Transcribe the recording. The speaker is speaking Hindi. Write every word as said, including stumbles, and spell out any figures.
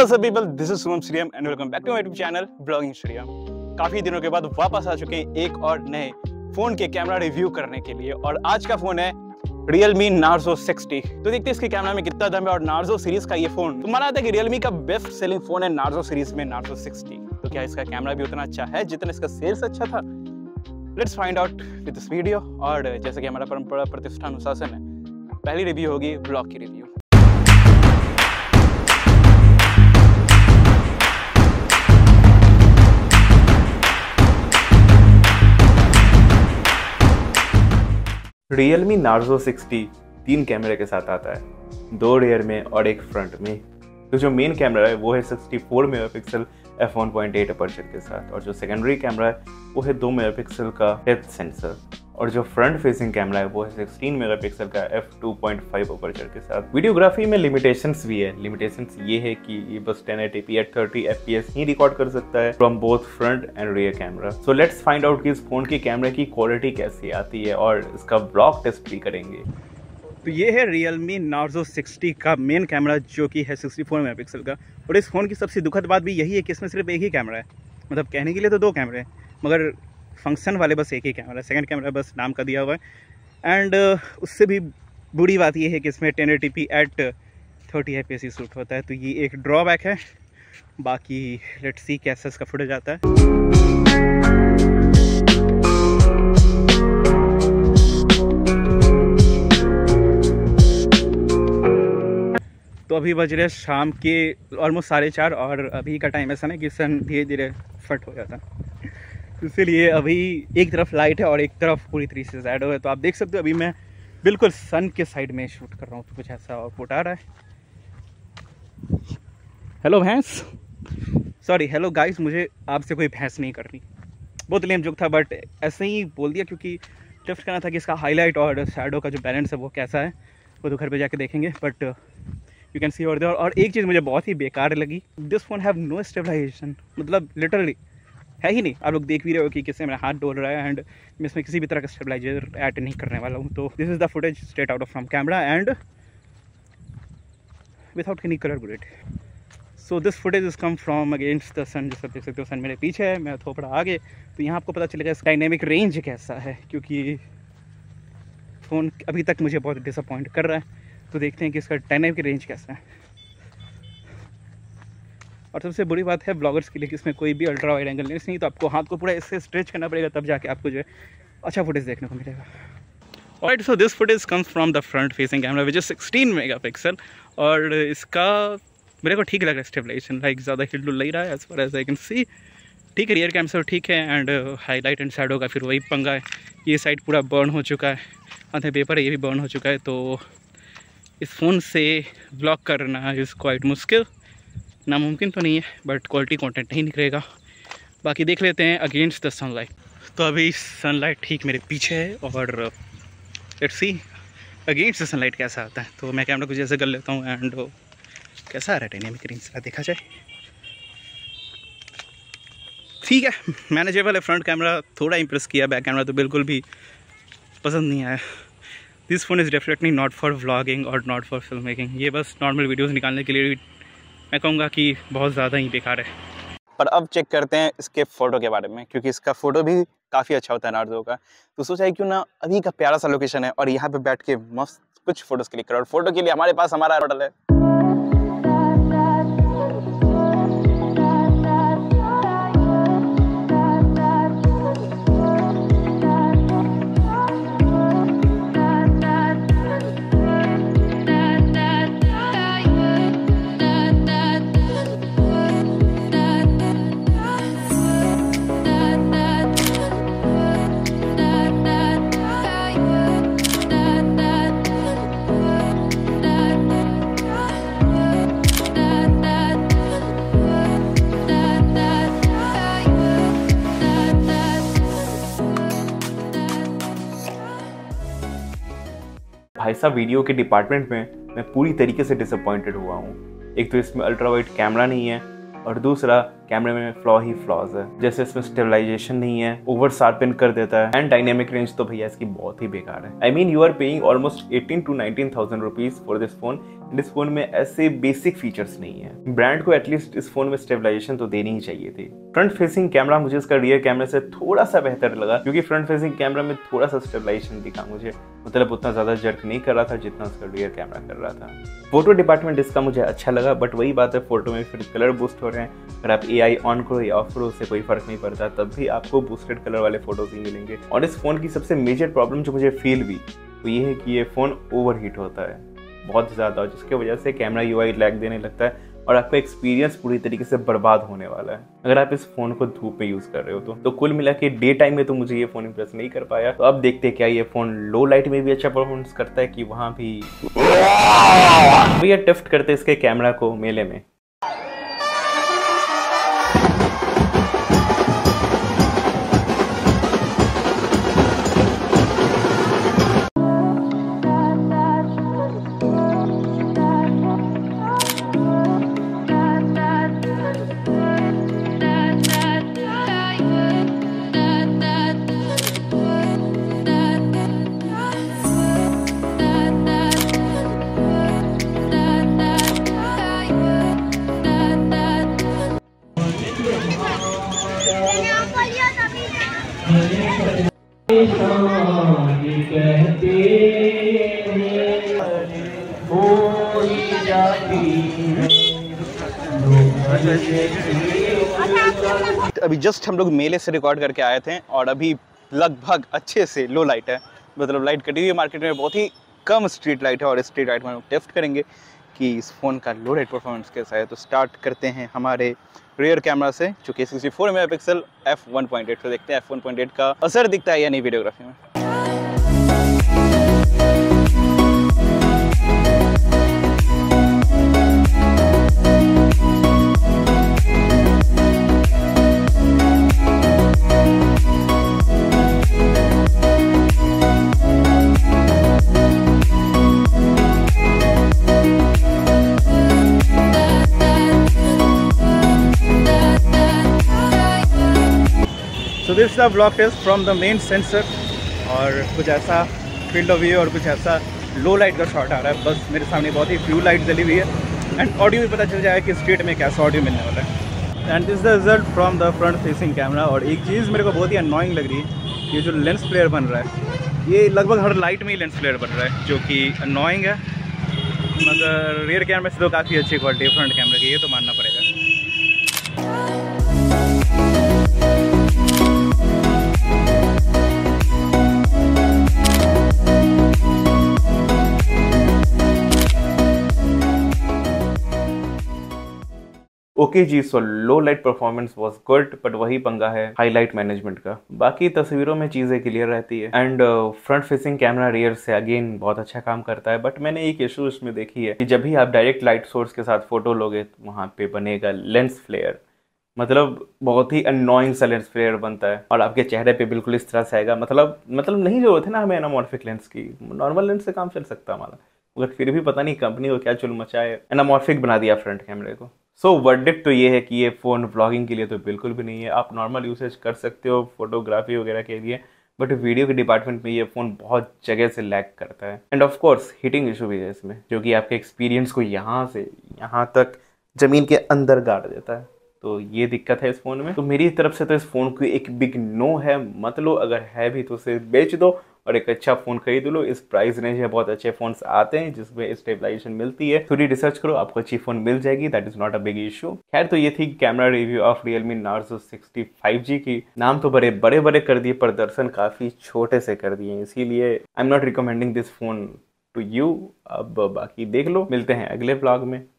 सब people, this is Sumam Shriram and welcome back to my YouTube channel blogging Shriram. काफी दिनों के बाद वापस आ चुके हैं एक और नए फोन के कैमरा रिव्यू करने के लिए और आज का फोन है Realme Narzo सिक्सटी। तो देखते हैं इसके कैमरा में कितना दम है और Narzo सीरीज का ये फोन तो माना था कि Realme का बेस्ट सेलिंग फोन है Narzo सीरीज में Narzo सिक्सटी। तो क्या इसका कैमरा भी उतना अच्छा है जितना इसका सेल्स अच्छा था? Let's find out with this video. और जैसे कि हमारा परंपरा प्रतिष्ठा अनुशासन है, पहली रिव्यू होगी ब्लॉग की रिव्यू। Realme Narzo सिक्सटी तीन कैमरे के साथ आता है, दो रियर में और एक फ्रंट में। तो जो मेन कैमरा है वो है sixty four megapixel F one point eight aperture के साथ और जो सेकेंडरी कैमरा है वो है दो मेगापिक्सल का डेप्थ सेंसर और जो फ्रंट फेसिंग कैमरा है वो है सिक्सटीन मेगापिक्सल का F two point five aperture के साथ। वीडियोग्राफी में लिमिटेशंस भी है। लिमिटेशंस ये है कि ये बस ten eighty P at thirty F P S ही रिकॉर्ड कर सकता है from both front and rear camera. So let's find out कि इस फोन की कैमरे की क्वालिटी कैसी आती है और इसका ब्लॉग टेस्ट भी करेंगे। तो ये है Realme Narzo सिक्सटी का मेन कैमरा जो कि है सिक्सटी फोर मेगापिक्सल का। और इस फ़ोन की सबसे दुखद बात भी यही है कि इसमें सिर्फ एक ही कैमरा है। मतलब कहने के लिए तो दो कैमरे हैं मगर फंक्शन वाले बस एक ही कैमरा है। सेकंड कैमरा बस नाम का दिया हुआ है। एंड uh, उससे भी बुरी बात ये है कि इसमें ten eighty P at thirty F P S ही शूट होता है। तो ये एक ड्रॉबैक है। बाकी लेट्स सी कैसे इसका फुटेज आता है। तो अभी बज रहे शाम के ऑलमोस्ट साढ़े चार और अभी का टाइम ऐसा ना कि सन धीरे धीरे फट हो जाता है। इसीलिए अभी एक तरफ लाइट है और एक तरफ पूरी तरीके से शैडो है। तो आप देख सकते हो अभी मैं बिल्कुल सन के साइड में शूट कर रहा हूँ। तो कुछ ऐसा आउटपुट आ रहा है। हेलो भैंस, सॉरी हेलो गाइस, मुझे आपसे कोई भैंस नहीं करनी। बहुत लेम जोक था बट ऐसे ही बोल दिया क्योंकि टेस्ट करना था कि इसका हाईलाइट और शैडो का जो बैलेंस है वो कैसा है। वो तो घर पे जाके देखेंगे but you can see over there. और एक चीज़ मुझे बहुत ही बेकार लगी, this phone have no stabilization. मतलब लिटरली है ही नहीं। आप लोग देख भी रहे हो कि किससे मेरा हाथ डोल रहा है एंड मैं इसमें किसी भी तरह का स्टेबलाइजर ऐड नहीं करने वाला हूँ। तो this is the footage straight out of from camera and without any colour grade. So this footage is come from against the sun. जैसे देख सकते हो सन मेरे पीछे है, मैं थोड़ा आगे। तो यहाँ आपको पता चलेगा इसका डायनेमिक रेंज कैसा है क्योंकि फ़ोन अभी तक मुझे बहुत डिसअपॉइंट कर रहा है। तो देखते हैं कि इसका डायनेमिक रेंज कैसा है। और सबसे बुरी बात है ब्लॉगर्स के लिए कि इसमें कोई भी अल्ट्रा वाइड एंगल लेंस नहीं, तो आपको हाथ को पूरा इससे स्ट्रेच करना पड़ेगा तब जाके आपको जो है अच्छा फुटेज देखने को मिलेगा। Alright, so this footage comes from the front facing camera which is sixteen megapixel और इसका मेरे को ठीक लग रहा है स्टेबलाइजेशन। लाइक ज़्यादा हिल डुल नहीं रहा है as far as I can see. ठीक है, रियर कैम से ठीक है एंड हाईलाइट एंड शैडो का फिर वही पंगा है। ये साइड पूरा बर्न हो चुका है, आधे पेपर है ये भी बर्न हो चुका है। तो इस फ़ोन से ब्लॉग करना इज़ क्वाइट मुश्किल। नामुमकिन तो नहीं है बट क्वालिटी कंटेंट नहीं निकलेगा। बाकी देख लेते हैं अगेंस्ट द सनलाइट। तो अभी सनलाइट ठीक मेरे पीछे है और let's see against the sunlight कैसा आता है। तो मैं कैमरा कुछ ऐसे कर लेता हूँ एंड कैसा आ रहा है डायनेमिक रेंज का देखा जाए। ठीक है, मैनेजेबल है। फ्रंट कैमरा थोड़ा इंप्रेस किया, बैक कैमरा तो बिल्कुल भी पसंद नहीं आया। This phone is definitely not for vlogging और नॉट फॉर फिल्म मेकिंग। ये बस नॉर्मल वीडियोस निकालने के लिए मैं कहूँगा कि बहुत ज़्यादा ही बेकार है। पर अब चेक करते हैं इसके फ़ोटो के बारे में क्योंकि इसका फ़ोटो भी काफ़ी अच्छा होता है नार्जो का। तो सोचा है क्यों ना अभी का प्यारा सा लोकेशन है और यहाँ पे बैठ के मस्त कुछ फ़ोटोज़ क्लिक करो। और फोटो के लिए हमारे पास हमारा मॉडल है। भाई साहब, वीडियो के डिपार्टमेंट में मैं पूरी तरीके से डिसअपॉइंटेड हुआ हूँ। एक तो इसमें अल्ट्रा वाइड कैमरा नहीं है और दूसरा कैमरे में फ्लॉ ही फ्लॉज है। जैसे इसमें स्टेबलाइजेशन नहीं है, ओवर शार्पन कर देता है, एंड डायनेमिक रेंज तो भैया इसकी बहुत ही बेकार है। I mean you are paying almost eighteen to nineteen thousand rupees for this phone. इस फोन में ऐसे बेसिक फीचर्स नहीं है। ब्रांड को एटलीस्ट इस फोन में स्टेबलाइजेशन तो देनी ही चाहिए थी। फ्रंट फेसिंग कैमरा मुझे इसका रियर कैमरे से थोड़ा सा बेहतर लगा, क्योंकि फ्रंट फेसिंग कैमरा में थोड़ा सा स्टेबलाइजेशन दिखा मुझे, मतलब उतना ज्यादा जर्क नहीं कर रहा था जितना उसका रियर कैमरा कर रहा था। फोटो डिपार्टमेंट इसका मुझे अच्छा लगा, बट वही बात है, फोटो में फिर कलर बूस्ट हो रहे हैं। अगर आप ए आई ऑन करो या ऑफ करो उससे कोई फर्क नहीं पड़ता, तब भी आपको बूस्टेड कलर वाले फोटोज ही मिलेंगे। और इस फोन की सबसे मेजर प्रॉब्लम जो मुझे फील हुई वो ये है कि ये फोन ओवर हीट होता है बहुत ज़्यादा, और जिसकी वजह से कैमरा यू आई लैग देने लगता है और आपका एक्सपीरियंस पूरी तरीके से बर्बाद होने वाला है अगर आप इस फोन को धूप में यूज़ कर रहे हो तो। तो कुल मिला के डे टाइम में तो मुझे ये फोन इंप्रेस नहीं कर पाया। तो अब देखते हैं क्या ये फोन लो लाइट में भी अच्छा परफॉर्मेंस करता है कि वहाँ भी। भैया टेस्ट करते इसके कैमरा को मेले में। अभी जस्ट हम लोग मेले से रिकॉर्ड करके आए थे और अभी लगभग अच्छे से लो लाइट है, मतलब लाइट कटी हुई है मार्केट में, बहुत ही कम स्ट्रीट लाइट है और स्ट्रीट लाइट में हम टेस्ट करेंगे कि इस फ़ोन का लो लाइट परफॉर्मेंस कैसा है। तो स्टार्ट करते हैं हमारे रियर कैमरा से, जो कि sixty four mega pixel F one point eight से देखते हैं एफ वन पॉइंट एट का असर दिखता है या नहीं वीडियोग्राफी में। So this is the vlog test from the main sensor, और कुछ ऐसा फील्ड ऑफ व्यू और कुछ ऐसा लो लाइट का शॉट आ रहा है। बस मेरे सामने बहुत ही फ्यू लाइट जली हुई है एंड ऑडियो भी पता चल जाएगा कि स्ट्रीट में कैसा ऑडियो मिलने वाला है। And this the result from the front facing camera. और एक चीज़ मेरे को बहुत ही अननोइंग लग रही है, ये जो लेंस फ्लेयर बन रहा है, ये लगभग हर लाइट में ही लेंस फ्लेयर बन रहा है, जो कि अननोइंग है। मगर रियर कैमरे से तो काफ़ी अच्छी क्वालिटी है फ्रंट कैमरे की, ये तो मानना पड़ेगा। ओके जी, so low light performance was good, but वही पंगा है हाईलाइट मैनेजमेंट का। बाकी तस्वीरों में चीजें क्लियर रहती है and front facing camera rear से अगेन बहुत अच्छा काम करता है। बट मैंने एक इशू इसमें देखी है कि जब भी आप डायरेक्ट लाइट सोर्स के साथ फोटो लोगे तो वहाँ पे बनेगा लेंस फ्लेयर, मतलब बहुत ही अननोइंग सा लेंस फ्लेयर बनता है और आपके चेहरे पे बिल्कुल इस तरह से आएगा। मतलब मतलब नहीं जरूरत है ना हमें एनामॉर्फिक लेंस की, नॉर्मल लेंस से काम चल सकता है हमारा, मगर फिर भी पता नहीं कंपनी को क्या चुल मचाए, एनामॉर्फिक बना दिया फ्रंट कैमरे को। सो so, वर्डिक्ट तो ये है कि ये फ़ोन व्लॉगिंग के लिए तो बिल्कुल भी नहीं है। आप नॉर्मल यूसेज कर सकते हो फोटोग्राफी वगैरह के लिए, बट वीडियो के डिपार्टमेंट में ये फ़ोन बहुत जगह से लैग करता है। And of course heating issue भी है इसमें, जो कि आपके एक्सपीरियंस को यहाँ से यहाँ तक ज़मीन के अंदर गाड़ देता है। तो ये दिक्कत है इस फ़ोन में। तो मेरी तरफ से तो इस फ़ोन को एक बिग नो है, मत लो, अगर है भी तो उसे बेच दो और एक अच्छा फ़ोन खरीद लो। इस प्राइस रेंज में बहुत अच्छे फ़ोन्स आते हैं जिसमें स्टेबलाइजेशन मिलती है, थोड़ी रिसर्च करो आपको अच्छी फ़ोन मिल जाएगी, that is not a big issue. खैर, तो ये थी camera review of Realme Narzo sixty five G की। नाम तो बड़े बड़े बड़े कर दिए, प्रदर्शन काफ़ी छोटे से कर दिए, इसीलिए I am not recommending this phone to you. अब बाकी देख लो, मिलते हैं अगले व्लॉग में।